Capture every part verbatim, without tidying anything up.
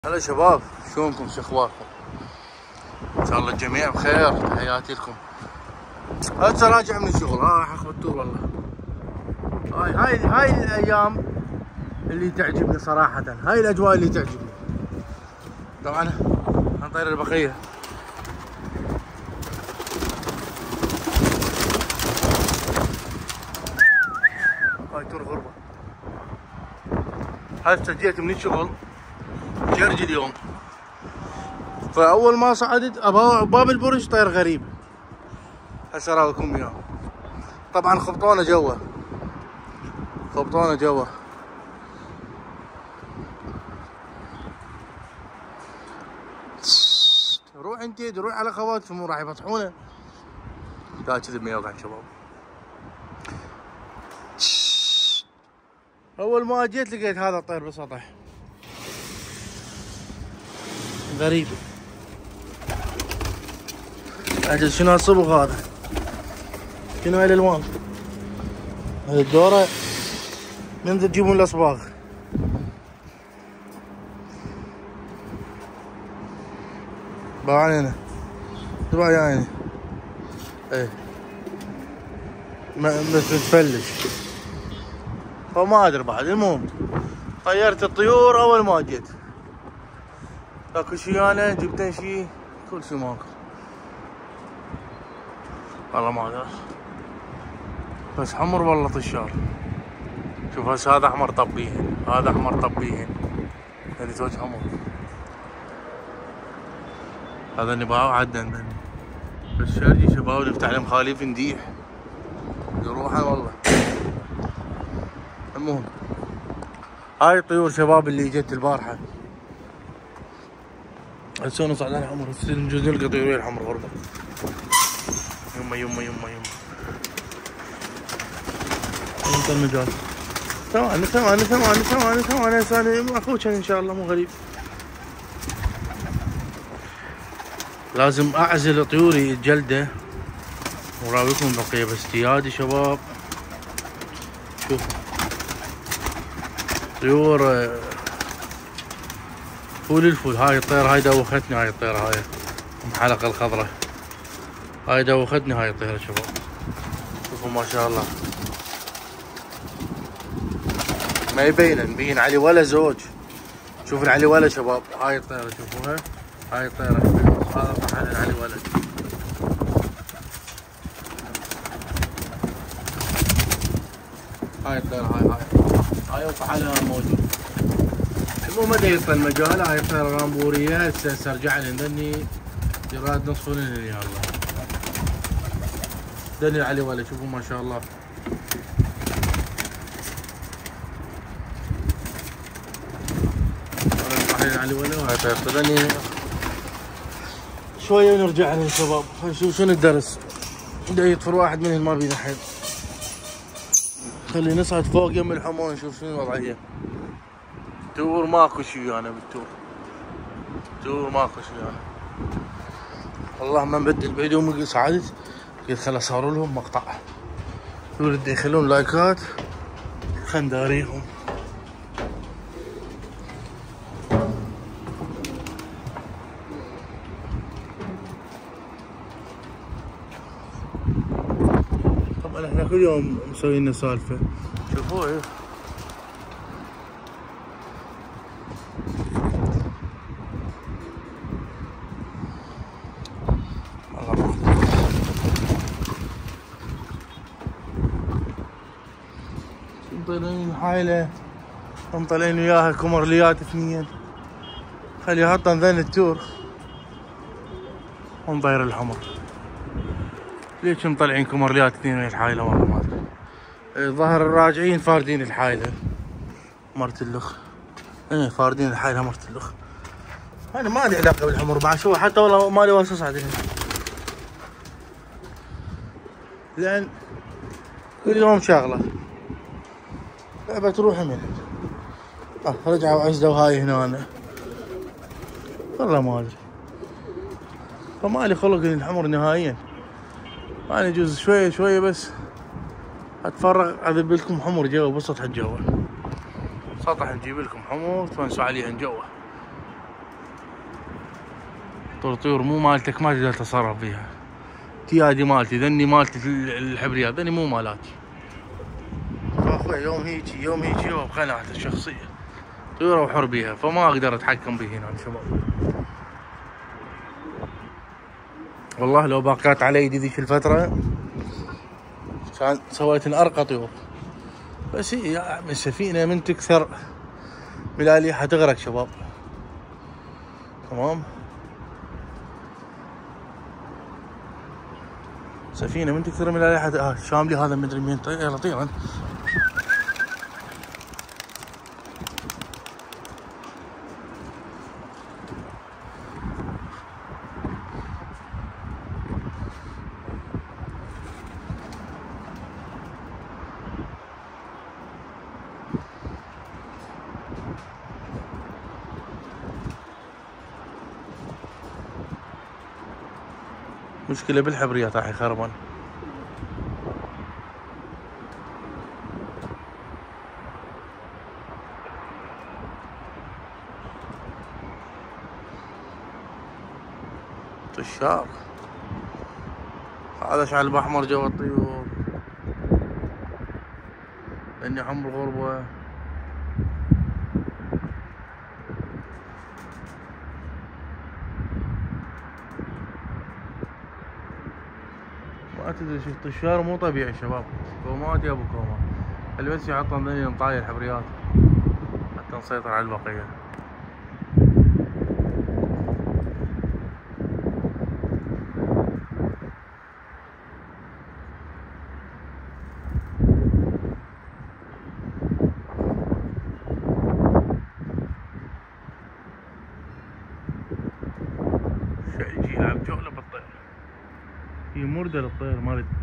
هلا شباب، شلونكم؟ شو اخباركم؟ ان شاء الله الجميع بخير. تحياتي لكم. هسه راجع من الشغل، ها راح اخذ التور والله. هاي هاي هاي الايام اللي تعجبني صراحة، هاي الاجواء اللي تعجبني. طبعا نطير البقية. هاي تور غربة. هسه جيت من الشغل جرج اليوم، فاول ما صعدت باب البرج طير غريب. هسه اراويكم اياه. طبعا خبطونا جوا، خبطونا جوا. روح انت روح على خواتكم مو راح يفتحونه. لا كذب ما يوقع شباب. اول ما جيت لقيت هذا الطير بالسطح غريب. اجل شنو هالصبغ هذا؟ شنو هاي الالوان؟ هاي الدورة من تجيبون الاصباغ؟ باعني هنا تبع يعني ايه مثل تفلش، فما ادري بعد. المهم طيرت الطيور اول ما جيت. اكو شي انا جبت شي، كل شي ماكو والله ما ادري، بس حمر والله طشار. شوف هسه هذا احمر طبيهن، هذا احمر طبيهن، هذي زوج حمر. هذا نباع عدن بس شارجي شباب نفتح لهم خاليف نديح يروحن والله. المهم هاي الطيور شباب اللي جت البارحة. هسه نصعد على الحمر، هسه نجوز نلقى طيورين الحمر غربة. يمه يمه يمه يمه انطى المجال. ثواني ثواني ثواني ثواني ثواني ثواني اخوك ان شاء الله مو غريب. لازم اعزل طيوري الجلده وراويكم البقيه. بس تيادي شباب شوفوا طيور فول الفول. هاي الطيرة هاي دوختني، هاي الطيرة هاي الحلقة الخضراء هاي دوختني. هاي الطيرة شباب شوفوا ما شاء الله ما يبين مبين علي ولا زوج. شوفوا علي ولا شباب. هاي الطيرة شوفوها، هاي الطيرة هذا طحن علي ولا. هاي الطيرة هاي هاي هاي وطحنها موجود. المهم ما يطل المجال. هاي الطيرة رامبورية. هسه ارجع لهن ذني يراد نصفن هن يا الله. ذني علي ولا شوفوا ما شاء الله. علي ولا وهاي طيرته ذني. شوية ونرجع لهم شباب. نشوف شنو الدرس. دا يطفر واحد منهم ما بينا حيل. خلي نصعد فوق يم الحمار نشوف شنو الوضعية. تور ماكو شي انا بالتور، تور ماكو شي انا. اللهم نبدل بعيدهم صعدت قلت خل اصور لهم مقطع. يريد يخلون لايكات خل نداريهم. طبعا احنا كل يوم مسوين لنا سالفة. شوفوا ايه مطلعين حايلة، مطلعين وياها كومرليات اثنين. خلي يحطن ذن التور ونطير الحمر. ليش مطلعين كومرليات اثنين ويا الحايلة والله ما ادري. الظاهر الراجعين فاردين الحايلة مرت اللخ. ايه فاردين الحايلة مرت اللخ. انا ما لي علاقة بالحمر بعد شو، حتى والله مالي واسع اصعد هنا لان كل يوم شغلة. لعبة تروح من اه رجعوا عزلوا هاي هنا. أنا والله ما ادري، فما لي خلق الحمر نهائيا. انا يجوز شوية شوية بس اتفرغ اذب لكم حمر جوا بسطح الجو. سطح نجيب لكم حمر تونسوا عليها جوا. طيور مو مالتك ما تقدر تتصرف فيها. تي هذي مالتي، ذني مالتي الحبريات، ذني مو مالاتي. فاخوي يوم هيجي يوم هيجي هو بقناعته الشخصية، طيوره وحر بيها، فما اقدر اتحكم به هنا شباب. والله لو باقات علي يدي ذيك الفترة كان سويت ارقى طيور، بس هي السفينة من تكثر ملاليح حتغرق شباب. تمام، سفينة من تكثر ملاليح حت... آه شاملي هذا مدري مين. طير يلا طير انت. مشكلة بالحبريات راح يخربن. طشار هذا شعل احمر جوا الطيور، لاني حمر غربة. ما تدري شو الطشار مو طبيعي شباب. كومات يا ابو كومات، اللي بس يحطن ذني نطاير حبريات حتى نسيطر على البقية. شي يجي يلعب جولة بالطير، هي مردة للطير ما ادري.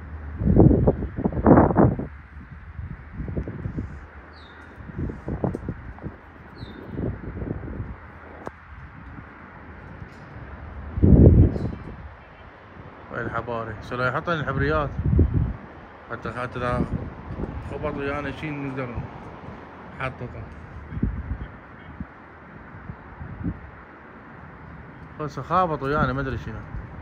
وين الحباري؟ سلو يحطن الحبريات حتى حتى اذا خبط ويانا شي نقدر نحططه. بس خابط ويانا ما ادري شنو.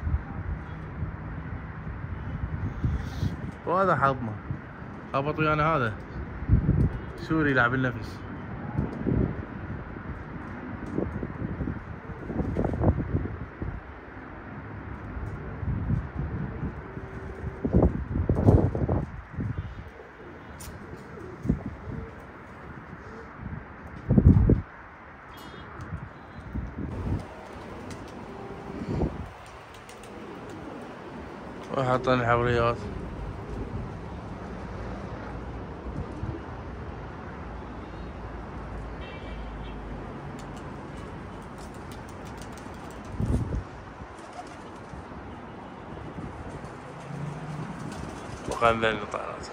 وهذا حظنا خابط ويانا، هذا سوري يلعب النفس. وحاطين الحبريات. وخلنا الطائرات.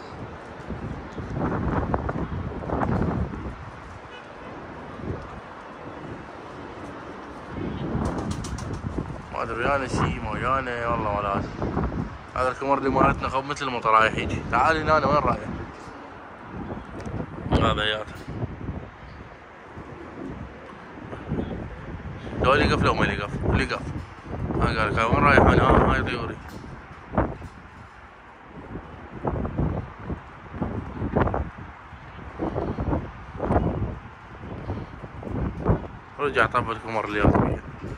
ما ادري ويانا شي ما ويانا والله ولا. هذا الكمردي مالتنا خب مثل المطر رايح يجي. تعال هنا وين رايح؟ هذا ياته. لو يقف لو ما يقف يقف. ها قال لك وين رايح انا؟ ها هاي طيوري. رجع طب الكمر اللي ياته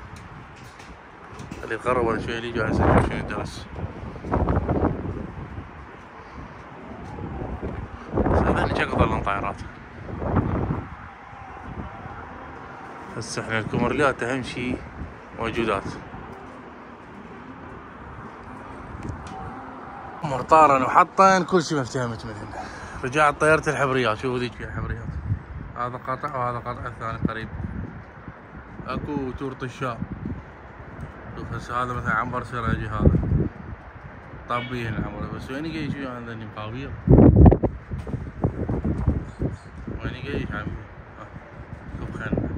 اللي قرب ولا شوي اللي يجي هسه شنو الدرس. هذول شكل ظلن طائرات. هسه احنا الكمرليات اهم شي موجودات. مرطارن وحطن كل شي ما افتهمت منهن. رجعت طيرت الحبريات. شوفوا ذيك فيها حبريات. هذا قطع وهذا قطع الثاني قريب. اكو تور طشاء. شوف هسه هذا مثلا عنبر سراجي هذا طابين العنبر. بس وين جاي شو عندني مقاوير؟ وين جاي عمي؟ شوف خلنا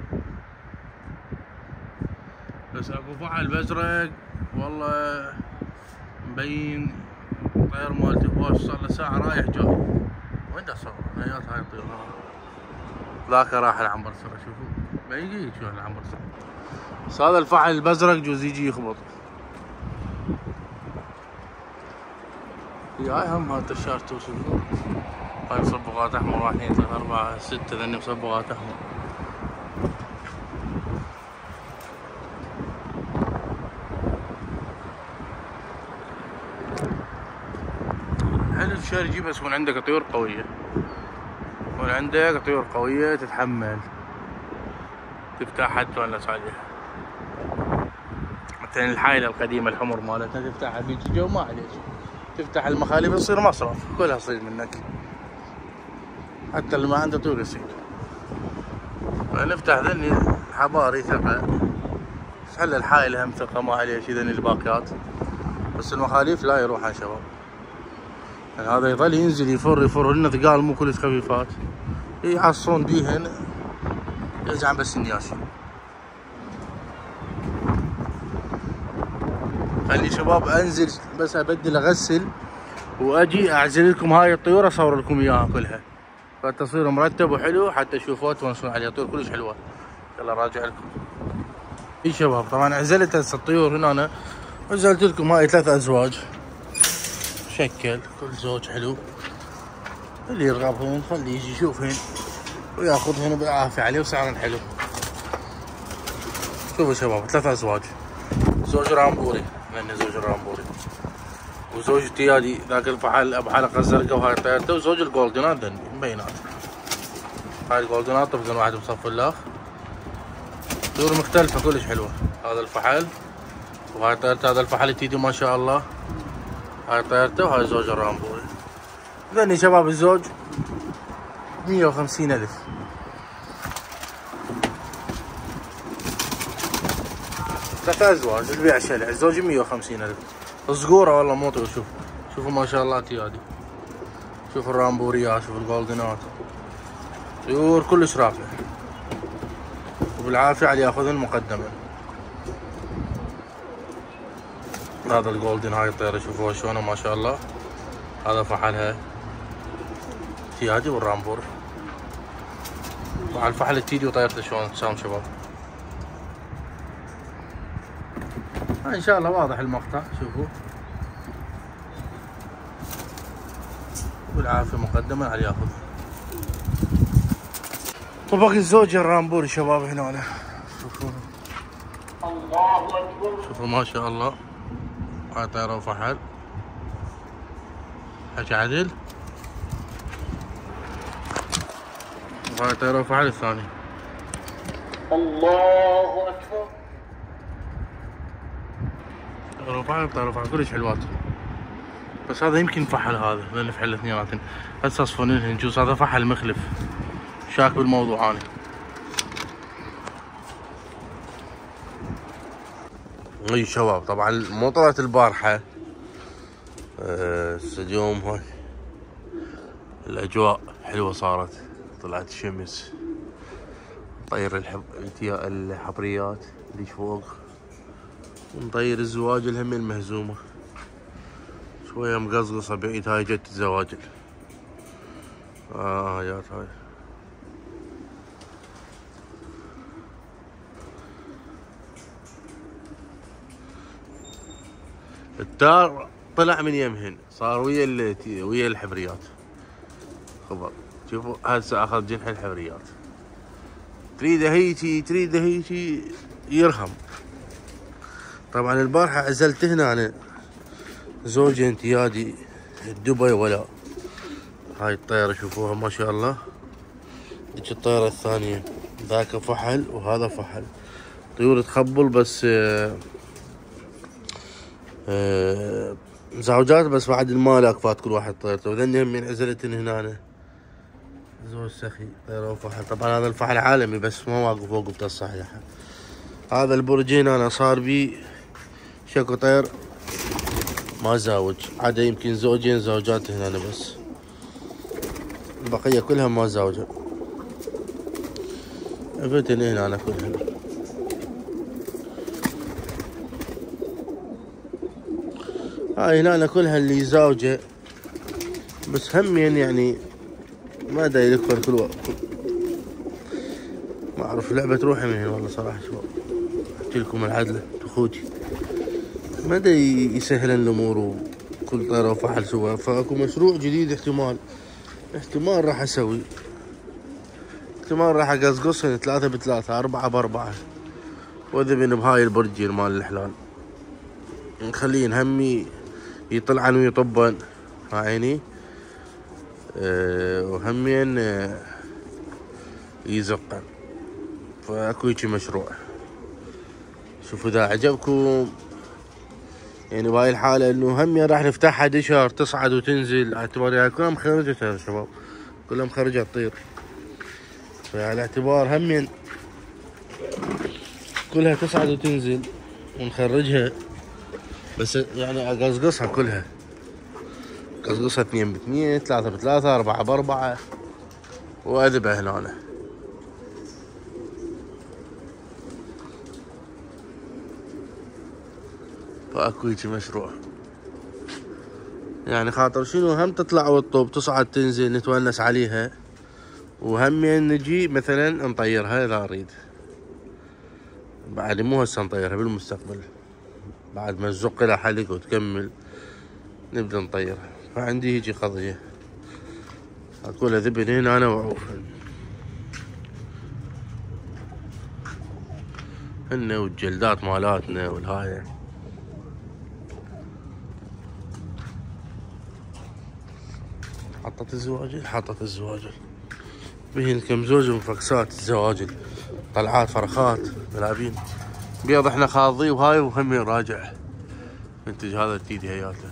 بس اكو فعل بزرق والله مبين. طير مالتي فوق صار له ساعة رايح جاي. وين دا صور؟ هيات هاي الطيور. ذاك راح العنبر سرا. شوفوا ما يجي شو العنبر سرا. بس هذا الفحل البزرق جوز يجي يخبط. هاي هم هذا الشهر توصل. هاي مصبغات احمر، واحد اثنين ثلاثة أربعة ستة، ذني مصبغات احمر. حلو الشارجي، بس يكون عندك طيور قوية، يكون عندك طيور قوية تتحمل تفتحها تونس عليها. مثلا الحايلة القديمة الحمر مالتنا تفتحها بيجي جو ما عليك، تفتح المخالب يصير مصرف كلها تصير منك، حتى اللي ما عنده طيور يصير. فنفتح ذني الحباري ثقة، تحل الحايلة هم ثقة ما عليها شي، ذني الباقيات بس المخاليف لا يروحن شباب. يعني هذا يظل ينزل يفر يفر لنا ثقال مو كلش خفيفات، يعصون بيهن يزعم بس النياشي. خلي شباب انزل بس ابدل اغسل واجي اعزل لكم هاي الطيور اصور لكم اياها كلها، فالتصوير مرتب وحلو حتى تشوفوها تونسون عليها. طيور كلش حلوه. يلا راجع لكم. اي شباب طبعا عزلت هسه الطيور هنا، أنا عزلت لكم هاي ثلاث ازواج شكل، كل زوج حلو. اللي يرغبهن خليه يجي يشوفهن وياخذهن بالعافيه عليه وسعرهن حلو. شوفوا شباب ثلاث ازواج، زوج رامبوري لان زوج الرامبوري، وزوج تيادي ذاك الفحل ابو حلقه الزرقاء وهاي طيرته، وزوج الجولدنات ذني مبينات. هاي الجولدنات طبقا واحد بصف الله، طيور مختلفه كلش حلوه. هذا الفحل وهاي طيرته، هذا الفحل التيدي ما شاء الله، هاي طيرته وهاي زوج الرامبوري. ذني شباب الزوج مية وخمسين ألف. ثلاث أزواج البيع شلع، الزوج مية وخمسين ألف. صقورة والله مو طيور. شوف شوفوا ما شاء الله تيادي، شوفوا الرامبوريات، شوفوا الجولدنات، طيور كلش رافعة وبالعافية على ياخذن مقدما. هذا الجولدن هاي الطيرة شوفوها شلونه ما شاء الله، هذا فحلها تيادي والرامبور مع الفحل التيدي وطيرته شلون تساوم شباب. ان شاء الله واضح المقطع. شوفوا بالعافية مقدما على ياخذ. وباقي الزوج الرامبوري شباب هنا أنا. شوفوا الله اكبر، شوفوا ما شاء الله، هاي طيرة وفحل حكي عدل، وهاي طيرة وفحل الثاني. الله اكبر، طيرة وفحل طيرة وفحل كلش حلوات. بس هذا يمكن فحل، هذا لان فحل اثنيناتن هسه اصفنينهن. جوز هذا فحل مخلف، شاك بالموضوع انا. اي شباب طبعا مو طلعت البارحة، هسه أه اليوم هاي الاجواء حلوة صارت، طلعت الشمس، نطير الحب... الحبريات اللي فوق، ونطير الزواج الهم المهزومة شوية مقصقصة بعيد. هاي جت الزواجل. اه هايات هاي التار طلع من يمهن صار ويا ويا الحبريات. خبر شوفوا هسه اخذ جنح الحبريات، تريده هيجي تريده هيجي يرهم. طبعا البارحة عزلت هنا أنا زوجي انتيادي دبي ولا. هاي الطيرة شوفوها ما شاء الله. ديك الطيرة الثانية ذاك فحل وهذا فحل، طيور تخبل بس آه آه زوجات، بس بعد المال اكفات كل واحد طيرته. وذني هم من عزلتن هنا زوج سخي طيرة وفحل. طبعا هذا الفحل عالمي بس ما واقف فوق الصحيحة. هذا البرجين انا صار بي شكو طير ما زاوج، عدا يمكن زوجين زوجات هنا بس، البقية كلها ما زاوجة. فتن هنا أنا كلها. هاي هنا أنا كلها اللي زاوجة، بس همين يعني ما دا يذكر كل وقت. ما أعرف لعبة روحي من هنا والله صراحة شباب. قلت لكم العدله اخوتي ما دا يسهلن الامور وكل طيره وفحل سوا، فاكو مشروع جديد احتمال احتمال راح اسوي، احتمال راح اقصقصهن ثلاثة بثلاثة أربعة بأربعة، واذبن بهاي البرجير مال الحلال، نخلين همي يطلعن ويطبن عيني، أه وهمين أه يزقن. فاكو هيجي مشروع، شوفوا اذا عجبكم يعني بهاي الحالة انه همين راح نفتحها دشر تصعد وتنزل، اعتبار يعني كلها مخرجة يا شباب، كلها مخرجة تطير، فعلى اعتبار همين كلها تصعد وتنزل ونخرجها، بس يعني اقصقصها كلها، اقصقصها اثنين باثنين ثلاثة بثلاثة أربعة بأربعة واذبها هنا. فاكو هيجي مشروع يعني خاطر شنو هم تطلع والطوب تصعد تنزل نتونس عليها، وهمين نجي مثلا نطيرها اذا اريد، بعد مو هسه نطيرها بالمستقبل بعد ما تزق لها حلق وتكمل نبدا نطيرها. فعندي هيجي قضية اكلها ذبن هنا انا وعوفن هن والجلدات مالاتنا والهاي. حطت الزواجل حطت الزواجل بهن كم زوج مفكسات الزواجل، طلعات فرخات ملابين بيض احنا خاضي وهاي وهم راجع منتج هذا التيدي هياته.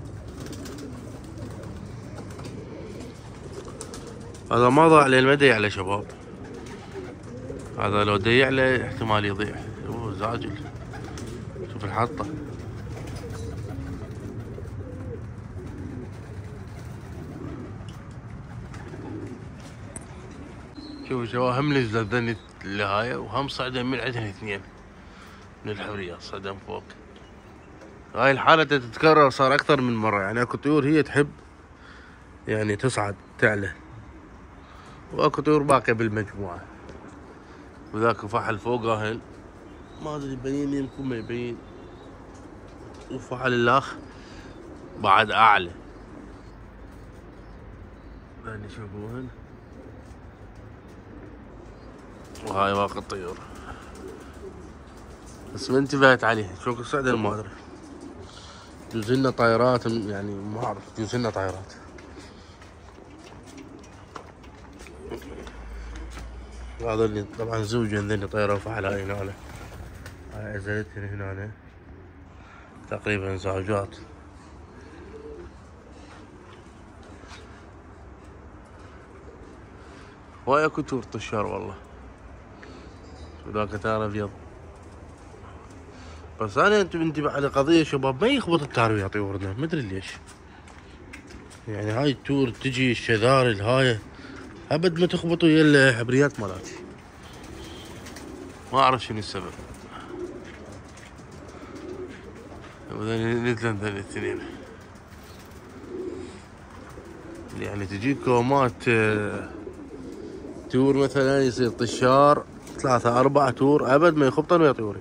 هذا ما ضاع للمدى يعلى شباب، هذا لو دي يعلى احتمال يضيع. اوه زاجل شوف الحطة، شوفوا شباب هم نزلت الهاية وهم صعدن من عندهن اثنين من الحورية صعدن فوق. هاي الحالة تتكرر صار اكثر من مرة، يعني اكو طيور هي تحب يعني تصعد تعلى، واكو طيور باقية بالمجموعة، وذاك فحل فوقهن ما ادري يبين يمكن ما يبين، وفحل الاخ بعد اعلى. هاني شوفوهن وهاي باقي الطيور، بس ما انتبهت عليه شوف صعدن ما ادري، جوز لنا طايرات يعني ما اعرف، جوز لنا طايرات. هذول طبعا زوج عندنا طيرة وفحل هاي هنا، هاي عزلتهن هنا تقريبا زوجات. وهاي اكو تور طشار والله، وذاك تار ابيض. بس انا انتبه على قضية شباب، ما يخبط التار ويا طيورنا ما ادري ليش، يعني هاي التور تجي الشذار الهاي ابد ما تخبطوا ويا الحبريات مالاتي، ما اعرف شنو السبب. نزلن ذن الاثنين يعني تجيك كومات تور مثلا يصير طشار ثلاثة أربعة تور أبد ما يخبطن ويا طيوري،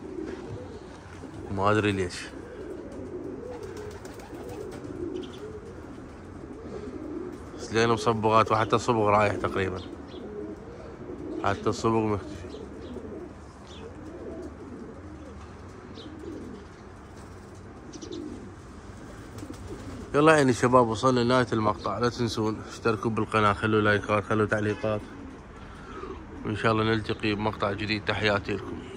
ما أدري ليش. بس لين مصبغات وحتى الصبغ رايح تقريبا، حتى الصبغ مختفي. يلا يعني شباب وصلنا لنهاية المقطع، لا تنسون اشتركوا بالقناة، خلوا لايكات خلوا تعليقات، وإن شاء الله نلتقي بمقطع جديد. تحياتي لكم.